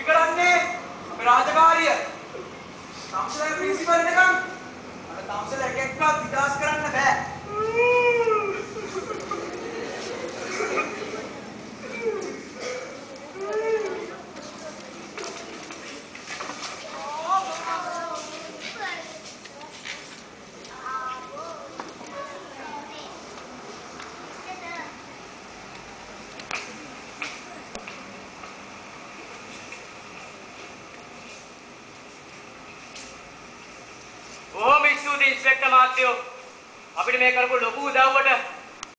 කරන්නේ අපේ රාජකාරිය. තාම්සලා ප්‍රින්සිපල් එනකම් අර තාම්සලා එක එකක් විනාශ කරන්න බෑ. ඉන්ස්පෙක්ටර් මහත්තයෝ අපිට මේ කරපු ලොකු උදව්වට